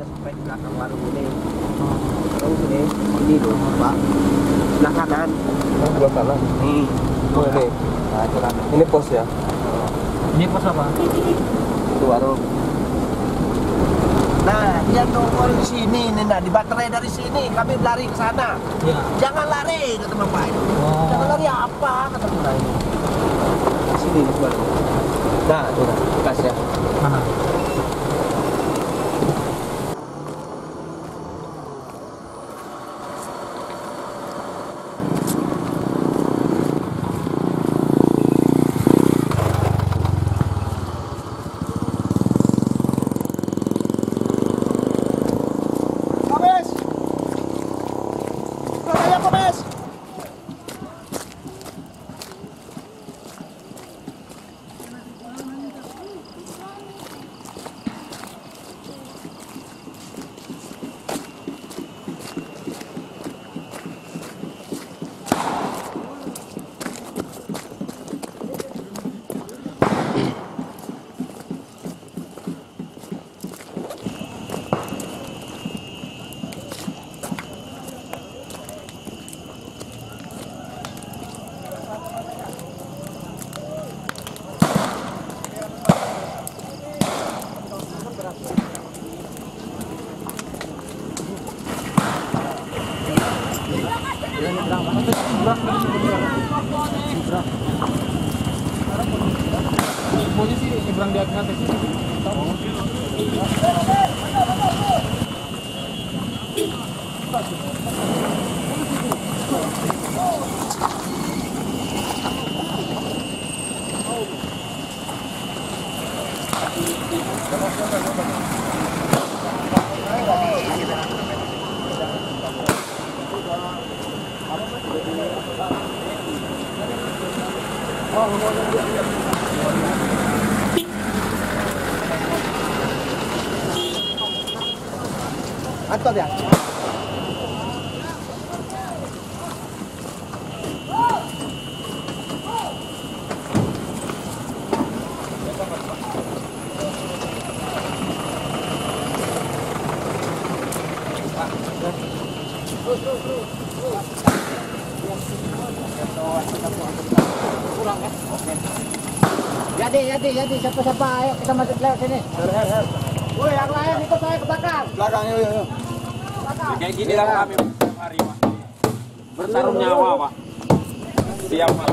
kita sampai di belakang warung ini. Terus ini loh Pak, sebelah kanan. Oh, sebelah kanan. Oh ini. Nah, itu kan. Ini pos ya. Ini pos apa? Itu warung. Nah, dia nongol di sini, nih, nah, di baterai dari sini, kami lari ke sana. Iya. Jangan lari, kata Bapak itu. Oh. Jangan lari apa, kata Bapak itu. Di sini, di sebelah. Nah, itu nah, bekasnya. Mana? Posisi nyebrang di atas sini. Mantap ya. Jadi siapa ayo kita masuk lewat sini. Woi, yang lain ikut saya ke belakang. Belakang yuk. Kayak gini lah kami hari Pak. Bertaruh nyawa Pak. Siap Pak.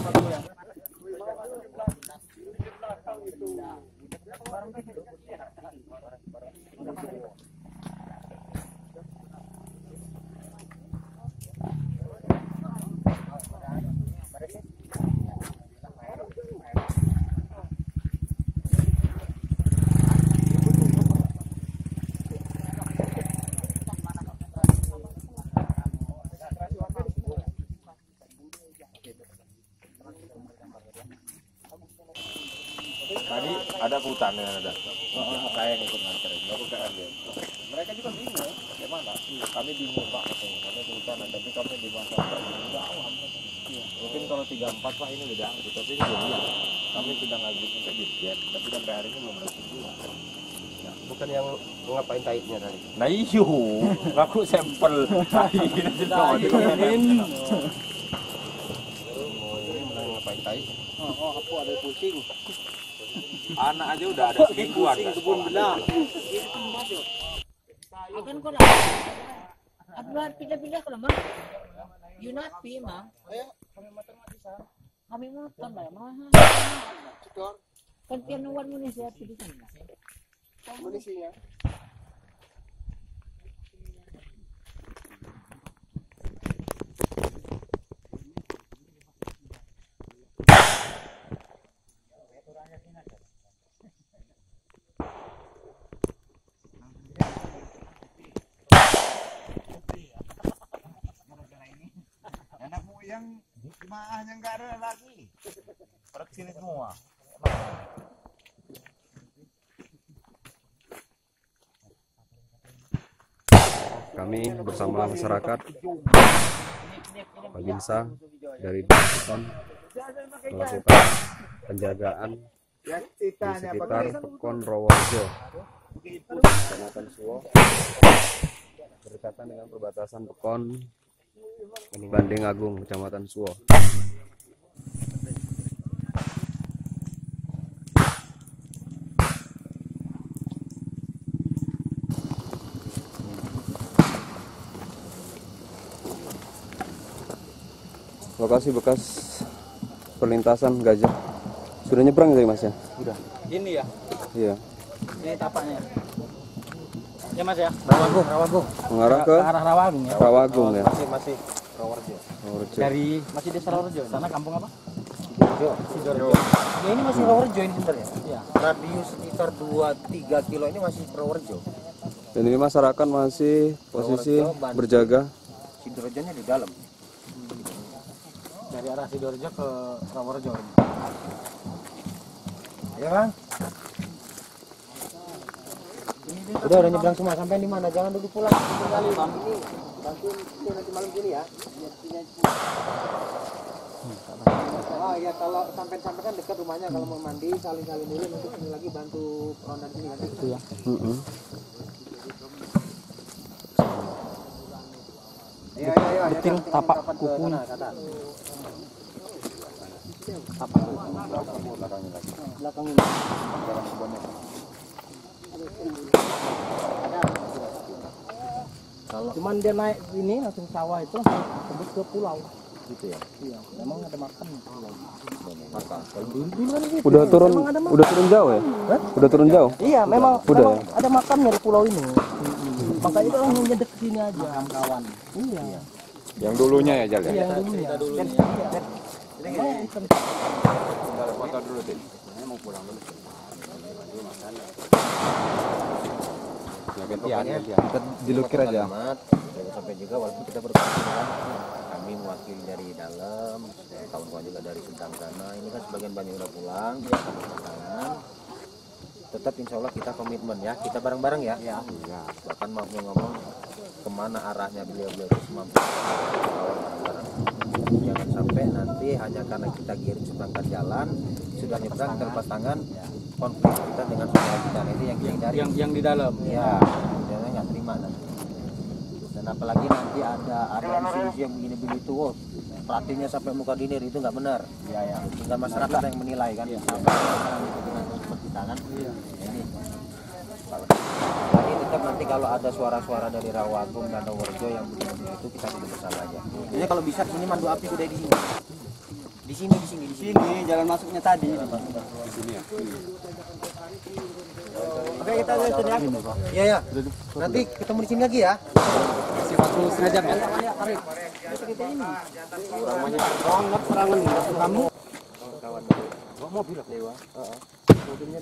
Tadi ada hutan yang ada. Saya yang ikut nganterin, baru ke RD. Mereka juga bingung, bagaimana? Kami bingung Pak, katanya. Kami ke hutan, tapi kami di masa udah awam. Mungkin kalau 34 Pak ini udah angkut, tapi ini belum ya. Kami sudah ngajuin ke Dirjen, tapi sampai hari ini belum resmi juga. Bukan yang ngapain taiknya tadi. Nah iyo, ngaku sampel tai. Ini ngapain tai? Oh, aku ada kucing. Anak aja udah ada semingguan. Kebun belah. Akan kau dah. Abang pindah-pindah ke lemah. Yunapi mah. Ayo, kami makan di sana. Kami makan lah mah. Kan pianuan munisi api di sana. Munisinya. Yang jemaahnya nggak ada lagi, pada sini semua. Kami bersama masyarakat Babinsa dari Balikpapan melakukan penjagaan di sekitar Pekon Rawarejo, Kecamatan Suwo, berdekatan dengan perbatasan Pekon, Bandeng Agung, Kecamatan Suwo. Lokasi bekas perlintasan gajah. Sudah nyebrang tadi Mas ya? Sudah. Ini ya. Iya. Ini tapaknya. Ya Mas ya. Rawagung. Mengarah ke arah Rawagung ya. Rawagung ya. Masih Rawarejo. Rawarejo. Dari masih desa Rawarejo. Sana kampung apa? Sidoarjo. Ya ini masih Rawarejo ini sebenarnya. Iya. Radius sekitar 2-3 kilo ini masih Rawarejo. Dan ini masyarakat masih posisi berjaga. Sidoarjonya di dalam. Dari arah Sidoarjo ke Rawarejo. Ya Bang. Udah nyebrang semua. Sampai di mana? Jangan dulu pulang. Kali ini bantuin nanti malam sini ya. Oh ya, kalau sampai kan dekat rumahnya, kalau mau mandi saling-saling dulu, nanti sini lagi bantu ronda sini nanti. Itu ya. Ayo. Betul tapak kuku. Tapak belakang ini. Cuman dia naik ini langsung sawah itu tembus ke pulau. Gitu ya. Iya, memang ada makan. Udah turun jauh ya? Udah turun jauh? Iya, memang Udah memang ada makamnya di pulau ini. Makanya itu orang nyedek ke sini aja. Kawan. Iya. Yang dulunya ya Jal ya? Iya, yang dulunya. Foto dulu deh. Mau pulang dulu. Kita dilukir aja. Sampai juga walaupun kita berkepentingan, kami mewakili dari dalam, kawan-kawan juga dari Sintang sana. Ini kan sebagian banyak udah pulang, tetap insya Allah kita komitmen ya, kita bareng-bareng ya. Bahkan mau ngomong kemana arahnya beliau-beliau itu mampu bareng-bareng. Jangan sampai nanti hanya karena kita giring seberangkan jalan, sudah nyebrang terlepas tangan, konflik kita dengan saudara kita itu yang kita hindari. Yang di dalam. Ya, jangan nggak terima nanti. Dan apalagi nanti ada isu-isu yang begini-begini itu, oh, pelatihnya sampai muka dinir itu nggak benar. Iya. Tinggal masyarakat yang menilai kan. Seperti tangan. Ini. Tapi tetap nanti kalau ada suara-suara dari Rawagung dan Rawarejo yang begini-begini itu kita duduk bersama aja. Jadi kalau bisa sini mandu api sudah di sini. Di sini jalan masuknya tadi. Di sini ya. Oke, kita lihat ya. Iya ya. Nanti ketemu di sini lagi ya. Masih 40 derajat ya. Serangan kamu. Kawan. Mobil lewat. Mobilnya.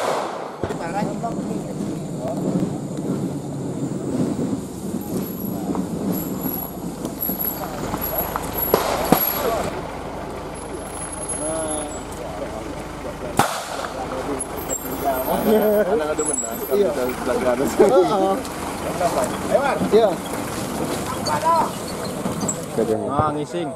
Anak ada menang. Iya. Iya. Gajahnya. Nah, ngising.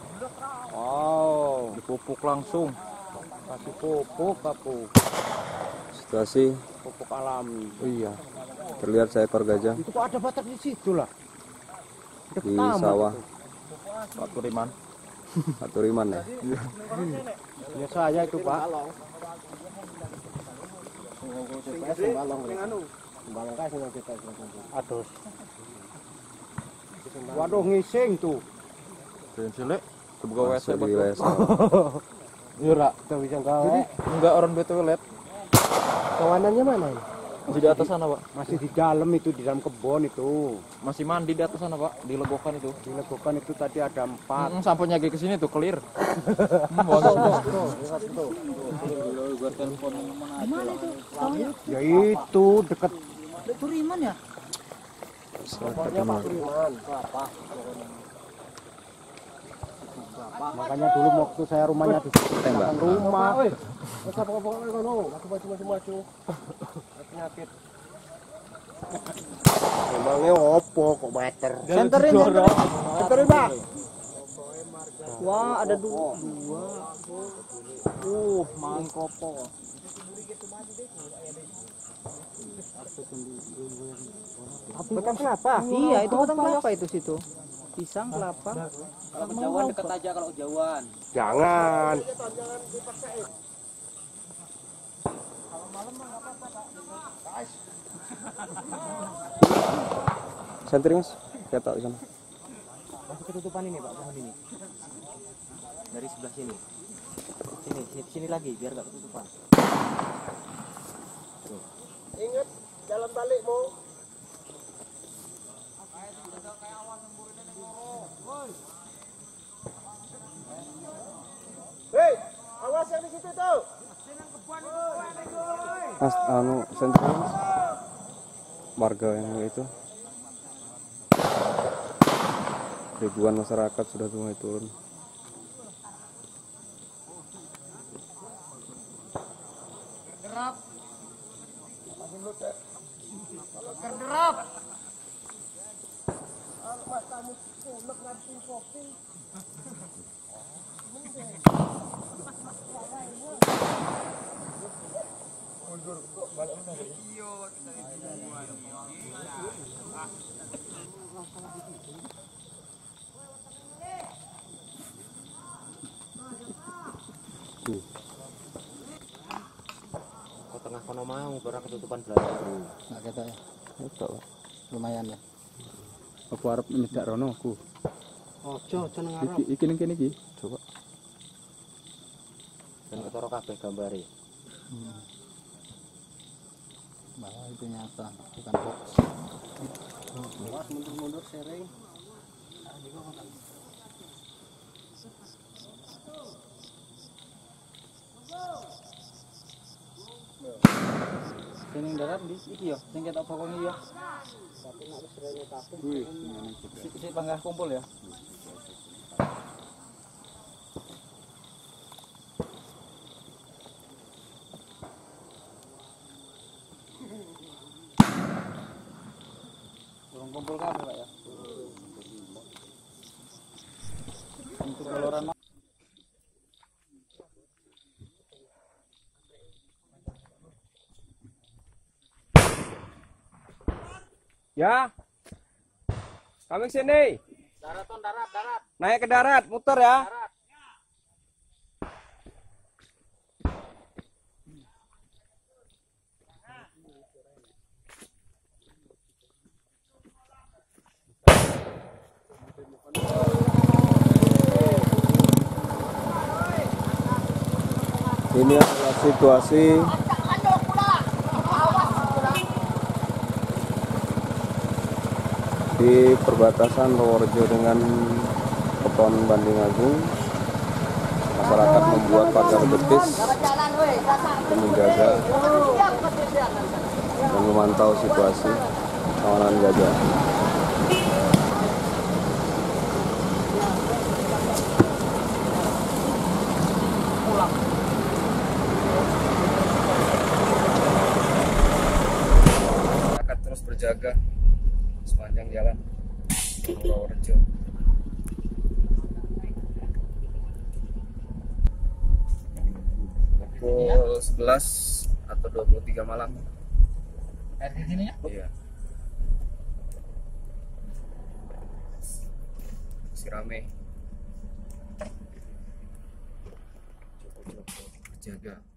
Wow, dipupuk langsung. Kasih pupuk aku. Situasi Pupuk alami. iya. Terlihat seekor gajah Itu kok ada batak di situ lah. di sawah Pak Turiman. Aturiman ya. Ya saya itu, Pak. Aduh. Waduh, ngising tuh. Cilik kebuka WC di wilayah sawah. Iya, Rak. Kita bisa gawe. Enggak orang di toilet. Kawanannya mana ini? Di atas sana, Pak. Masih di dalam itu, di dalam kebun itu. Masih mandi di atas sana, Pak. Di legokan itu. Di legokan itu tadi ada 4. Sampainya ke sini tuh clear. Ya itu dekat Turiman ya? makanya dulu waktu saya rumahnya di belakang rumah. Emangnya opo kok meter? Senterin, Pak. Wah, ada dua. Mangkopo. Batang kelapa. Iya, itu batang kelapa itu situ. Pisang, kelapa. Kalau kejauhan dekat aja kalau kejauhan. Jangan. Sentri mas, ketok di sana. Masih ketutupan ini Pak, pohon ini. Dari sebelah sini. Sini lagi biar gak ketutupan. Ingat jalan balikmu. Hei, awas yang di situ tuh. Mas, sentri mas. Warga yang itu. Ribuan masyarakat sudah mulai turun. Kau tengah kono mau berak ketutupan belakang. Nggak ketok ya. Ketok, Pak. Lumayan ya. Aku arep nyedak rono aku. Ojo nang ngarep. Iki. Coba. Dan ketara kabeh gambare. Bahwa itu nyata, bukan hoax. Awas mundur-mundur sering. Sing darat di iki yo, sing ketok pokoknya yo. Tapi nek wis rene kabeh. Si panggah kumpul ya. Kurang kumpul kabeh Pak ya. Untuk keluaran Ya. Kami sini. darat. Darat. Naik ke darat, muter ya. Ini adalah situasi di perbatasan Purworejo dengan Kepon Bandingagung. Masyarakat membuat pagar betis untuk menjaga dan memantau situasi kawanan gajah. Masyarakat terus berjaga sepanjang jalan Purworejo. Pukul 11 atau 23 malam. Air di sini ya? Iya. Masih rame. Cukup berjaga.